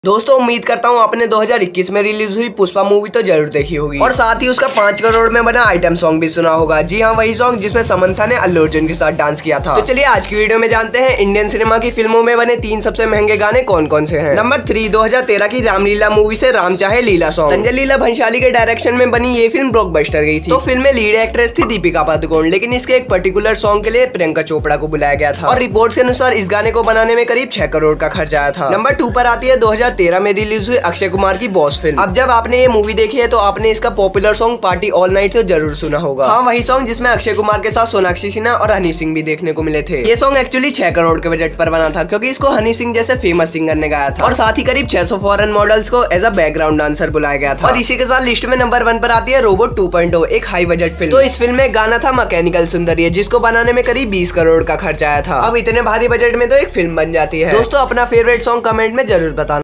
दोस्तों उम्मीद करता हूँ आपने 2021 में रिलीज हुई पुष्पा मूवी तो जरूर देखी होगी और साथ ही उसका 5 करोड़ में बना आइटम सॉन्ग भी सुना होगा। जी हाँ, वही सॉन्ग जिसमें समंथा ने अल्लू अर्जुन के साथ डांस किया था। तो चलिए आज की वीडियो में जानते हैं इंडियन सिनेमा की फिल्मों में बने 3 सबसे महंगे गाने कौन कौन से हैं। नंबर 3, 2013 की रामलीला मूवी से राम चाहे लीला सॉन्ग। संजय लीला भंसाली के डायरेक्शन में बनी ये फिल्म ब्लॉकबस्टर गई थी। तो फिल्म में लीड एक्ट्रेस थी दीपिका पादुकोण, लेकिन इसके एक पर्टिकुलर सॉन्ग के लिए प्रियंका चोपड़ा को बुलाया गया था और रिपोर्ट्स के अनुसार इस गाने को बनाने में करीब 6 करोड़ का खर्च आया था। नंबर 2 पर आती है 2013 में रिलीज अक्षय कुमार की बॉस फिल्म। अब जब आपने ये मूवी देखी है तो आपने इसका popular song party all night तो जरूर सुना होगा। हाँ, वही सॉन्ग जिसमें अक्षय कुमार के साथ सोनाक्षी सिन्हा और हनी सिंह भी देखने को मिले थे। ये सॉन्ग एक्चुअली 6 करोड़ के बजट पर बना था क्योंकि इसको हनी सिंह जैसे फेमस सिंगर ने गाया था और साथ ही करीब 600 फॉरेन मॉडल्स को एज अ बैकग्राउंड डांसर बुलाया गया था। और इसी के साथ लिस्ट में नंबर 1 पर आती है रोबोट 2.0, एक हाई बजट फिल्म। तो इस फिल्म में गाना था मैकेनिकल सुंदरी, जिसको बनाने में करीब 20 करोड़ का खर्च आया था। अब इतने भारी बजट में तो एक फिल्म बन जाती है। दोस्तों अपना फेवरेट सॉन्ग कमेंट में जरूर बताना।